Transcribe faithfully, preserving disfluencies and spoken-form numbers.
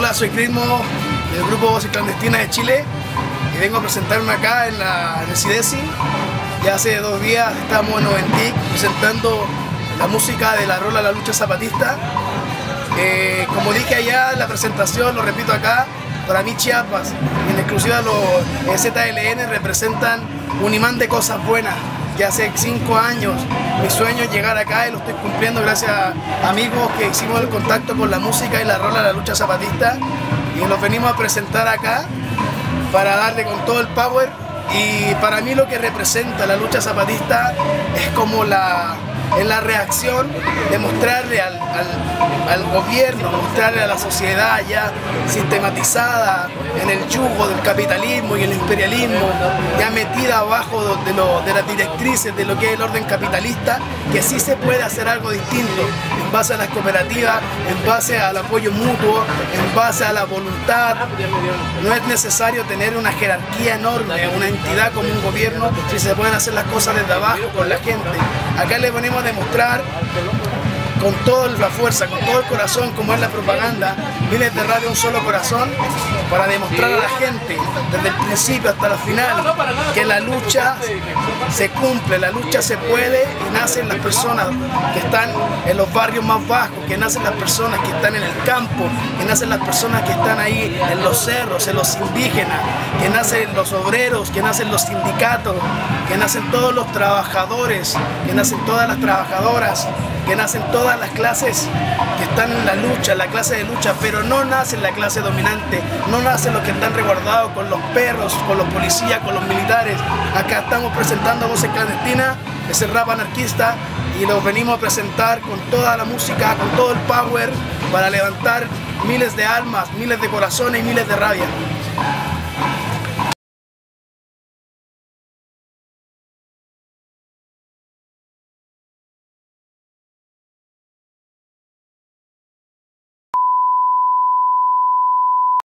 Hola, soy Crismo del grupo Voces Clandestinas de Chile y vengo a presentarme acá en la Residesi. Ya hace dos días estamos en Oventic presentando la música de la rola La Lucha Zapatista. Eh, como dije allá en la presentación, lo repito acá, para mí Chiapas, en exclusiva los Z L N representan un imán de cosas buenas. Ya hace cinco años mi sueño es llegar acá y lo estoy cumpliendo gracias a amigos que hicimos el contacto con la música y la rola La Lucha Zapatista, y nos venimos a presentar acá para darle con todo el power. Y para mí lo que representa la lucha zapatista es como la, es la reacción de mostrarle al, al, al gobierno, mostrarle a la sociedad ya sistematizada en el yugo del capitalismo y el imperialismo, ya metida abajo de, lo, de las directrices de lo que es el orden capitalista, que sí se puede hacer algo distinto en base a las cooperativas, en base al apoyo mutuo, en base a la voluntad. No es necesario tener una jerarquía enorme, una entidad como un gobierno, si se pueden hacer las cosas desde abajo con la gente. Acá les venimos a demostrar con toda la fuerza, con todo el corazón, como es la propaganda, miles de radio, un solo corazón, para demostrar a la gente, desde el principio hasta el final, que la lucha se cumple, la lucha se puede, y nacen las personas que están en los barrios más bajos, que nacen las personas que están en el campo, que nacen las personas que están ahí en los cerros, en los indígenas, que nacen los obreros, que nacen los sindicatos, que nacen todos los trabajadores, que nacen todas las trabajadoras, que nacen todas las clases que están en la lucha, la clase de lucha, pero no nace la clase dominante, no nacen los que están resguardados con los perros, con los policías, con los militares. Acá estamos presentando Voces Clandestinas, ese rap anarquista, y los venimos a presentar con toda la música, con todo el power, para levantar miles de almas, miles de corazones y miles de rabia.